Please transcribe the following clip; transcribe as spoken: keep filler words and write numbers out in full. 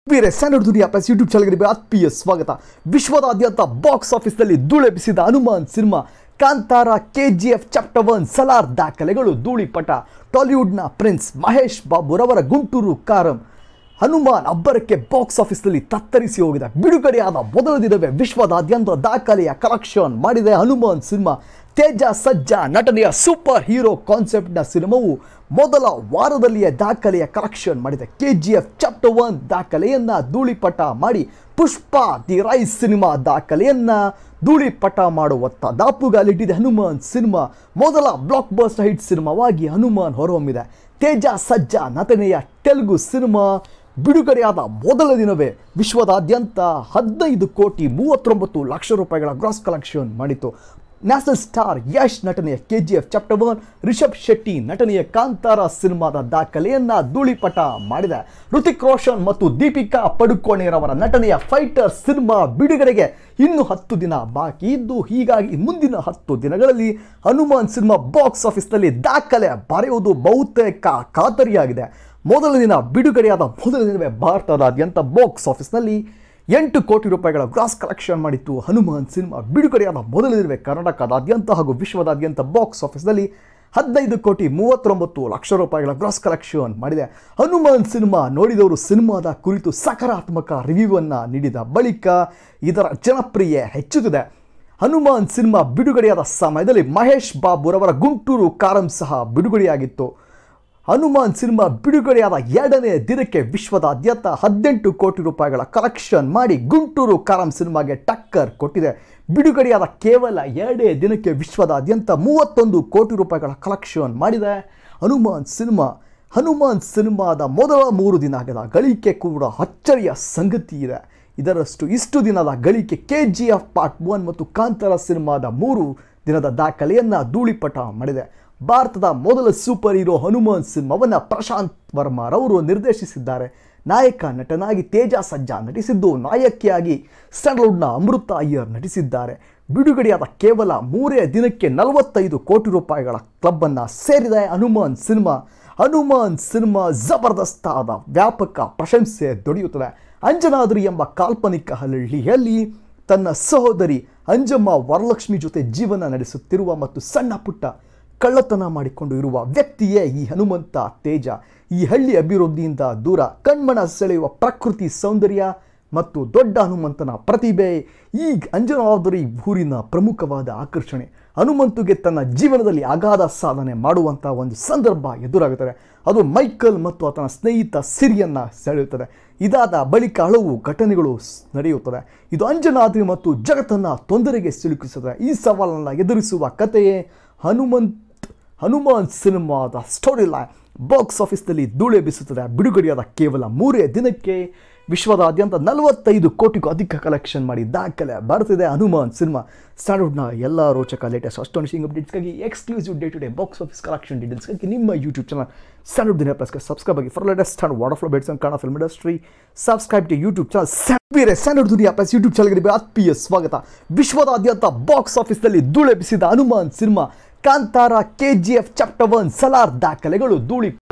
ವೀರೆ standard Duniya plus YouTube ಚಾನಲ್ಗೆ ಆತ್ಮೀಯ ಸ್ವಾಗತ. ವಿಶ್ವದಾದ್ಯಂತ ಬಾಕ್ಸ್ ಆಫೀಸ್ನಲ್ಲಿ ಧೂಳೆಬ್ಬಿಸಿದ Hanuman cinema Kantara, KGF chapter one, Salaar ದಾಖಲೆಗಳು ಧೂಳಿಪಟ. ಟಾಲಿವುಡ್ನ ಪ್ರಿನ್ಸ್ ಮಹೇಶ್ ಬಾಬುರವರ ಗುಂಟೂರು ಕಾರಂ ಹನುಮಾನ್ ಅಬ್ಬರಕ್ಕೆ ಬಾಕ್ಸ್ ಆಫೀಸ್ನಲ್ಲಿ ತತ್ತರಿಸಿ ಹೋಗಿದೆ. ಬಿಡುಗಡೆಯಾದ ಮೊದಲ ದಿನವೇ ವಿಶ್ವದಾದ್ಯಂತ ದಾಖಲೆಯ ಕಲೆಕ್ಷನ್ ಮಾಡಿದೆ ಹನುಮಾನ್ ಸಿನಿಮಾ. ತೇಜ ಸಜ್ಜಾ ನಟನೆಯ ಸೂಪರ್ ಹೀರೋ ಕಾನ್ಸೆಪ್ಟ್ನ ಸಿನಿಮಾವು ಮೊದಲ ವಾರದಲ್ಲಿಯೇ ದಾಖಲೆಯ ಕಲೆಕ್ಷನ್ ಮಾಡಿದೆ. K G F chapter one ದಾಖಲೆಯನ್ನು ಧೂಳಿಪಟ ಮಾಡಿ ಪುಷ್ಪ ದಿ ರೈಸ್ ಸಿನಿಮಾ ದಾಖಲೆಯನ್ನು ಧೂಳಿಪಟ ಮಾಡುವತ್ತ ದಾಪುಗಾಲಿಟ್ಟಿದೆ ಹನುಮಾನ್ ಸಿನಿಮಾ. ಮೊದಲ ಬ್ಲಾಕ್ ಬಸ್ಟರ್ ಹಿಟ್ ಸಿನಿಮಾವಾಗಿ ಹನುಮಾನ್ ಹೊರಹೊಮ್ಮಿದೆ. ತೇಜ ಸಜ್ಜಾ ನಟನೆಯ ತೆಲುಗು ಸಿನಿಮಾ ಬಿಡುಗಡೆಯಾದ ಮೊದಲ ದಿನವೇ ವಿಶ್ವದಾದ್ಯಂತ ಹದಿನೈದು ಕೋಟಿ ಮೂವತ್ತೊಂಬತ್ತು ಲಕ್ಷ ರೂಪಾಯಿಗಳ ಗ್ರಾಸ್ ಕಲೆಕ್ಷನ್ ಮಾಡಿತು. ನ್ಯಾಷನಲ್ ಸ್ಟಾರ್ ಯಶ್ ನಟನೆಯ K G F chapter one, Rishab Shetty ನಟನೆಯ ಕಾಂತಾರ ಸಿನಿಮಾದ ದಾಖಲೆಯನ್ನು ಧೂಳಿಪಟ ಮಾಡಿದೆ. ಋತಿಕ್ ರೋಷನ್ ಮತ್ತು ದೀಪಿಕಾ ಪಡುಕೋಣೆರವರ ನಟನೆಯ ಫೈಟರ್ ಸಿನಿಮಾ ಬಿಡುಗಡೆಗೆ ಇನ್ನು ಹತ್ತು ದಿನ ಬಾಕಿ ಇದ್ದು, ಹೀಗಾಗಿ ಮುಂದಿನ ಹತ್ತು ದಿನಗಳಲ್ಲಿ ಹನುಮಾನ್ ಸಿನಿಮಾ ಬಾಕ್ಸ್ ಆಫೀಸ್ನಲ್ಲಿ ದಾಖಲೆ ಬರೆಯುವುದು ಬಹುತೇಕ ಖಾತರಿಯಾಗಿದೆ. ಮೊದಲ ದಿನ ಬಿಡುಗಡೆಯಾದ ಮೊದಲ ದಿನವೇ ಭಾರತದಾದ್ಯಂತ ಬಾಕ್ಸ್ ಆಫೀಸ್ನಲ್ಲಿ ಎಂಟು ಕೋಟಿ ರೂಪಾಯಿಗಳ ಗ್ರಾಸ್ ಕಲೆಕ್ಷನ್ ಮಾಡಿತ್ತು ಹನುಮಾನ್ ಸಿನಿಮಾ. ಬಿಡುಗಡೆಯಾದ ಮೊದಲ ದಿನವೇ ಕರ್ನಾಟಕದಾದ್ಯಂತ ಹಾಗೂ ವಿಶ್ವದಾದ್ಯಂತ ಬಾಕ್ಸ್ ಆಫೀಸ್ನಲ್ಲಿ ಹದಿನೈದು ಕೋಟಿ ಮೂವತ್ತೊಂಬತ್ತು ಲಕ್ಷ ರೂಪಾಯಿಗಳ ಗ್ರಾಸ್ ಕಲೆಕ್ಷನ್ ಮಾಡಿದೆ. ಹನುಮಾನ್ ಸಿನಿಮಾ ನೋಡಿದವರು ಸಿನಿಮಾದ ಕುರಿತು ಸಕಾರಾತ್ಮಕ ರಿವ್ಯೂವನ್ನು ನೀಡಿದ ಬಳಿಕ ಇದರ ಜನಪ್ರಿಯೆ ಹೆಚ್ಚುತ್ತಿದೆ. ಹನುಮಾನ್ ಸಿನಿಮಾ ಬಿಡುಗಡೆಯಾದ ಸಮಯದಲ್ಲಿ ಮಹೇಶ್ ಬಾಬುರವರ ಗುಂಟೂರು ಕಾರಂ ಸಹ ಬಿಡುಗಡೆಯಾಗಿತ್ತು. ಹನುಮಾನ್ ಸಿನಿಮಾ ಬಿಡುಗಡೆಯಾದ ಎರಡನೇ ದಿನಕ್ಕೆ ವಿಶ್ವದಾದ್ಯಂತ ಹದಿನೆಂಟು ಕೋಟಿ ರೂಪಾಯಿಗಳ ಕಲೆಕ್ಷನ್ ಮಾಡಿ ಗುಂಟೂರು ಕಾರಂ ಸಿನಿಮಾಗೆ ಟಕ್ಕರ್ ಕೊಟ್ಟಿದೆ. ಬಿಡುಗಡೆಯಾದ ಕೇವಲ ಎರಡೇ ದಿನಕ್ಕೆ ವಿಶ್ವದಾದ್ಯಂತ ಮೂವತ್ತೊಂದು ಕೋಟಿ ರೂಪಾಯಿಗಳ ಕಲೆಕ್ಷನ್ ಮಾಡಿದೆ ಹನುಮಾನ್ ಸಿನಿಮಾ. ಹನುಮಾನ್ ಸಿನಿಮಾದ ಮೊದಲ ಮೂರು ದಿನದ ಗಳಿಕೆ ಕೂಡ ಅಚ್ಚರಿಯ ಸಂಗತಿ ಇದೆ. ಇದರಷ್ಟು ಇಷ್ಟು ದಿನದ ಗಳಿಕೆ K G F part one ಮತ್ತು ಕಾಂತಾರ ಸಿನಿಮಾದ ಮೂರು ದಿನದ ದಾಖಲೆಯನ್ನು ಧೂಳಿಪಟ ಮಾಡಿದೆ. ಭಾರತದ ಮೊದಲ ಸೂಪರ್ ಹೀರೋ ಹನುಮಾನ್ ಸಿನಿಮಾವನ್ನು ಪ್ರಶಾಂತ್ ವರ್ಮಾರವರು ನಿರ್ದೇಶಿಸಿದ್ದಾರೆ. ನಾಯಕ ನಟನಾಗಿ ತೇಜ ಸಜ್ಜಾ ನಟಿಸಿದ್ದು, ನಾಯಕಿಯಾಗಿ ಸ್ಯಾಂಡಲ್ವುಡ್ನ ಅಮೃತ ಅಯ್ಯರ್ ನಟಿಸಿದ್ದಾರೆ. ಬಿಡುಗಡೆಯಾದ ಕೇವಲ ಮೂರೇ ದಿನಕ್ಕೆ ನಲವತ್ತೈದು ಕೋಟಿ ರೂಪಾಯಿಗಳ ಕ್ಲಬ್ಬನ್ನು ಸೇರಿದೆ ಹನುಮಾನ್ ಸಿನಿಮಾ. ಹನುಮಾನ್ ಸಿನಿಮಾ ಜಬರ್ದಸ್ತಾದ ವ್ಯಾಪಕ ಪ್ರಶಂಸೆ ದೊರೆಯುತ್ತದೆ. ಅಂಜನಾದ್ರಿ ಎಂಬ ಕಾಲ್ಪನಿಕ ಹಳ್ಳಿಯಲ್ಲಿ ತನ್ನ ಸಹೋದರಿ ಅಂಜಮ್ಮ ವರಲಕ್ಷ್ಮಿ ಜೊತೆ ಜೀವನ ನಡೆಸುತ್ತಿರುವ ಮತ್ತು ಸಣ್ಣ ಪುಟ್ಟ ಕಳ್ಳತನ ಮಾಡಿಕೊಂಡು ಇರುವ ವ್ಯಕ್ತಿಯೇ ಈ ಹನುಮಂತ ತೇಜ. ಈ ಹಳ್ಳಿ ಅಭಿವೃದ್ಧಿಯಿಂದ ದೂರ, ಕಣ್ಮನ ಸೆಳೆಯುವ ಪ್ರಕೃತಿ ಸೌಂದರ್ಯ ಮತ್ತು ದೊಡ್ಡ ಹನುಮಂತನ ಪ್ರತಿಭೆ ಈ ಅಂಜನಾದ್ರಿ ಊರಿನ ಪ್ರಮುಖವಾದ ಆಕರ್ಷಣೆ. ಹನುಮಂತುಗೆ ತನ್ನ ಜೀವನದಲ್ಲಿ ಅಗಾಧ ಸಾಧನೆ ಮಾಡುವಂಥ ಒಂದು ಸಂದರ್ಭ ಎದುರಾಗುತ್ತದೆ. ಅದು ಮೈಕಲ್ ಮತ್ತು ಆತನ ಸ್ನೇಹಿತ ಸಿರಿಯನ್ನು ಸೆಳೆಯುತ್ತದೆ. ಇದಾದ ಬಳಿಕ ಹಲವು ಘಟನೆಗಳು ನಡೆಯುತ್ತದೆ. ಇದು ಅಂಜನಾದ್ರಿ ಮತ್ತು ಜಗತ್ತನ್ನು ತೊಂದರೆಗೆ ಸಿಲುಕಿಸುತ್ತದೆ. ಈ ಸವಾಲನ್ನು ಎದುರಿಸುವ ಕಥೆಯೇ ಹನುಮಂತ್ ಹನುಮಾನ್ ಸಿನಿಮಾದ ಸ್ಟೋರಿ ಲೈನ್ ಬಾಕ್ಸ್ ಆಫೀಸ್ನಲ್ಲಿ ಧೂಳೆಬ್ಬಿಸುತ್ತದೆ. ಬಿಡುಗಡೆಯಾದ ಕೇವಲ ಮೂರೇ ದಿನಕ್ಕೆ ವಿಶ್ವದಾದ್ಯಂತ ನಲವತ್ತೈದು ಕೋಟಿಗೂ ಅಧಿಕ ಕಲೆಕ್ಷನ್ ಮಾಡಿ ದಾಖಲೆ ಬರುತ್ತಿದೆ ಹನುಮಾನ್ ಸಿನಿಮಾ. ಸ್ಟ್ಯಾಂಡರ್ಡ್ನ ಎಲ್ಲ ರೋಚಕ ಲೇಟೆಸ್ಟ್ ಅಸ್ಟಾನಿಶಿಂಗ್ ಅಪ್ಡೇಟ್ಸ್ಗಾಗಿ, exclusive day to day box office collection ಡೀಟೇಲ್ಸ್ಗಾಗಿ ನಿಮ್ಮ ಯೂಟ್ಯೂಬ್ ಚಾನಲ್ ಸ್ಟ್ಯಾಂಡರ್ಡ್ ದಿನ ಪ್ಲಸ್ಗೆ ಸಬ್ಸ್ಕ್ರೈಬ್ ಆಗಿ. For latest and water flow bates and Kannada film industry, subscribe to YouTube channel ಬೇರೆ ಸ್ಟ್ಯಾಂಡರ್ಡ್ ದುನಿಯಾ ಪ್ಲಸ್ ಯೂಟ್ಯೂಬ್ ಚಾನಲ್ಗೆ ಆತ್ಮೀಯ ಸ್ವಾಗತ. ವಿಶ್ವದಾದ್ಯಂತ ಬಾಕ್ಸ್ ಆಫೀಸ್ನಲ್ಲಿ ಧೂಳೆಬ್ಬಿಸಿದ Hanuman cinema Kantara, K G F chapter one, Salaar ದಾಖಲೆಗಳು ಧೂಳಿ